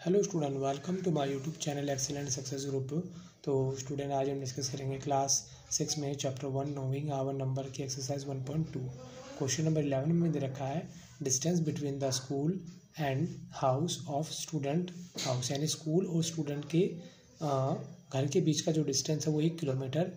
Hello student, welcome to my YouTube channel excellent success group. तो student, आज हम discuss करेंगे क्लास 6 में चैप्टर 1 नोइंग आवर नंबर की एक्सरसाइज 1.2। क्वेश्चन नंबर 11 में दे रखा है distance between the school and house of student house, यानी स्कूल और स्टूडेंट के घर के बीच का जो डिस्टेंस है वो 1 किलोमीटर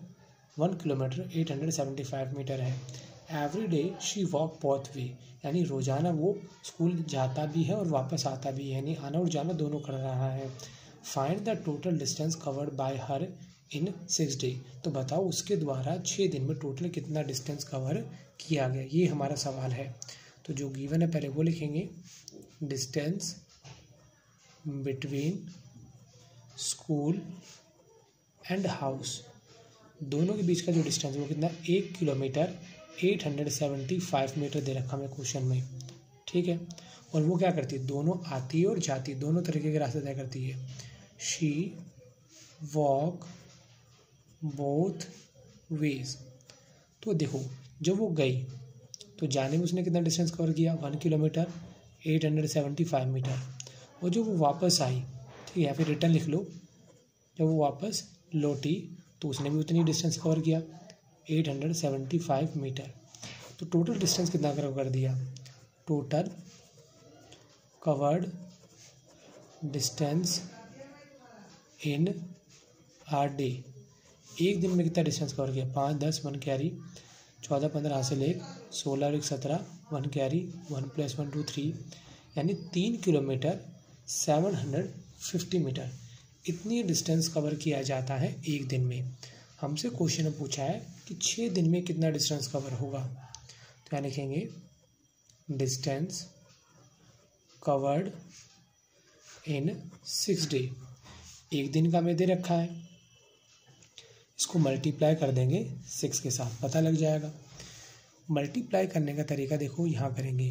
875 मीटर है। Every day she walk both way, यानी रोज़ाना वो स्कूल जाता भी है और वापस आता भी है, यानी आना और जाना दोनों कर रहा है। Find the total distance covered by her in 6 day, तो बताओ उसके द्वारा 6 दिन में टोटल कितना डिस्टेंस कवर किया गया, ये हमारा सवाल है। तो जो गिवन है पहले वो लिखेंगे, distance between school and house, दोनों के बीच का जो डिस्टेंस है वो कितना, 1 किलोमीटर 875 मीटर दे रखा हमें क्वेश्चन में, ठीक है। और वो क्या करती है, दोनों आती है और जाती है, दोनों तरीके के रास्ते तय करती है। शी वॉक बोथ वेज, तो देखो जब वो गई तो जाने में उसने कितना डिस्टेंस कवर किया, 1 किलोमीटर 875 मीटर। और जो वो वापस आई, ठीक है, फिर रिटर्न लिख लो, जब वो वापस लौटी तो उसने भी उतनी डिस्टेंस कवर किया, 875 मीटर। तो टोटल डिस्टेंस कितना कवर कर दिया, total covered distance in our day, एक दिन में कितना डिस्टेंस कवर किया, 5 10 1 कैरी, 14 15 हासिल 1, 16 और 1 17, 1 कैरी, 1 + 1 2 3, यानी 3 किलोमीटर 750 मीटर, इतनी डिस्टेंस कवर किया जाता है एक दिन में। हमसे क्वेश्चन में पूछा है कि 6 दिन में कितना डिस्टेंस कवर होगा, तो यहाँ लिखेंगे डिस्टेंस कवर्ड इन 6 डे, एक दिन का हमें दे रखा है, इसको मल्टीप्लाई कर देंगे 6 के साथ, पता लग जाएगा। मल्टीप्लाई करने का तरीका देखो, यहाँ करेंगे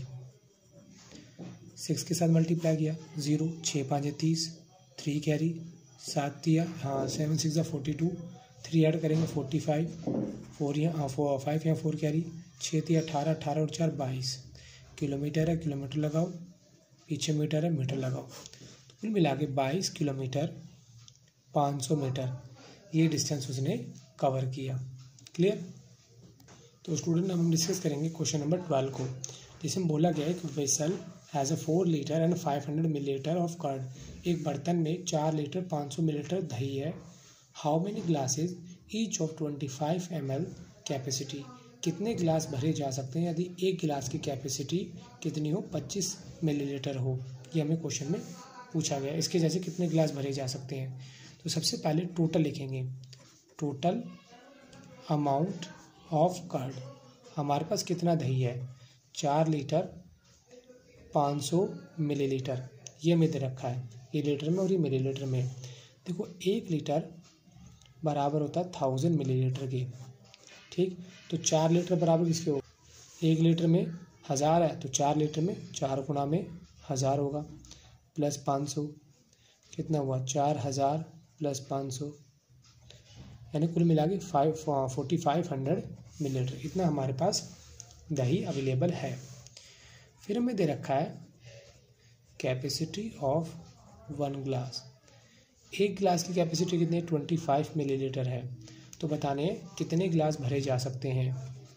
6 के साथ मल्टीप्लाई किया, 0 6 5 30, 3 कैरी, 7 दिया, हाँ 7 6 42, 3 ऐड करेंगे 45, 4 यहाँ 5 यहाँ 4 कैरी, 6 3 18, 18 और 4 22, किलोमीटर है किलोमीटर लगाओ, पीछे मीटर है मीटर लगाओ, तो कुल मिला के 22 किलोमीटर 500 मीटर ये डिस्टेंस उसने कवर किया। क्लियर। तो स्टूडेंट हम डिस्कस करेंगे क्वेश्चन नंबर 12 को, जिसमें बोला गया है कि vessel has a 4 litre and 500 millilitre of curd, एक बर्तन में 4 लीटर 500 मिलीलीटर दही है। How many glasses each of 25 ml capacity, कितने गिलास भरे जा सकते हैं यदि एक गिलास की कैपेसिटी कितनी हो, 25 मिलीलीटर हो, ये हमें क्वेश्चन में पूछा गया। इसके जैसे कितने गिलास भरे जा सकते हैं, तो सबसे पहले टोटल लिखेंगे, टोटल अमाउंट ऑफ कर्ड, हमारे पास कितना दही है, 4 लीटर 500 मिलीलीटर, ये हमें दे रखा है, ये लीटर में और ये मिलीलीटर में। देखो 1 लीटर बराबर होता है 1000 मिलीलीटर के, ठीक। तो 4 लीटर बराबर किसके हो, 1 लीटर में 1000 है, तो 4 लीटर में 4 गुना में 1000 होगा, प्लस 500 कितना हुआ, 4000 प्लस 500, यानी कुल मिला के 4500 मिलीलीटर, इतना हमारे पास दही अवेलेबल है। फिर हमें दे रखा है कैपेसिटी ऑफ 1 ग्लास, एक गिलास की कैपेसिटी कितनी है, 25 मिलीलीटर है, तो बताने कितने गिलास भरे जा सकते हैं,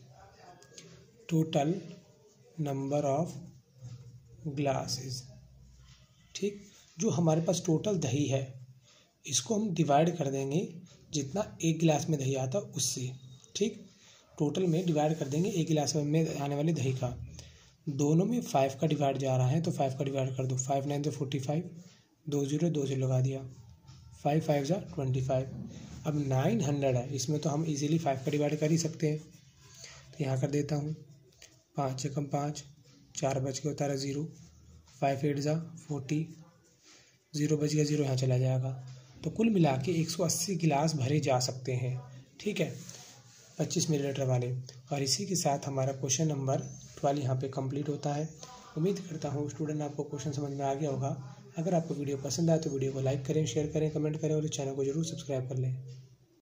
टोटल नंबर ऑफ ग्लासेस, ठीक। जो हमारे पास टोटल दही है इसको हम डिवाइड कर देंगे जितना एक गिलास में दही आता है उससे, ठीक। टोटल में डिवाइड कर देंगे एक गिलास में आने वाले दही का, दोनों में 5 का डिवाइड जा रहा है तो 5 का डिवाइड कर दो, 5 9 तो 45, 2 0 लगा दिया, 5 5 जा 25। अब 900 है, इसमें तो हम इजीली 5 का डिवाइड कर ही सकते हैं, तो यहाँ कर देता हूँ, 5 से कम 5, 4 बच के उतारा 0, 5 8 जा 40, 0 बच गया 0 यहाँ चला जाएगा, तो कुल मिला के 180 गिलास भरे जा सकते हैं, ठीक है, 25 मिलीलीटर वाले। और इसी के साथ हमारा क्वेश्चन नंबर 12 यहाँ पे कंप्लीट होता है। उम्मीद करता हूँ स्टूडेंट आपको क्वेश्चन समझ में आ गया होगा। अगर आपको वीडियो पसंद आए तो वीडियो को लाइक करें, शेयर करें, कमेंट करें और इस चैनल को जरूर सब्सक्राइब कर लें।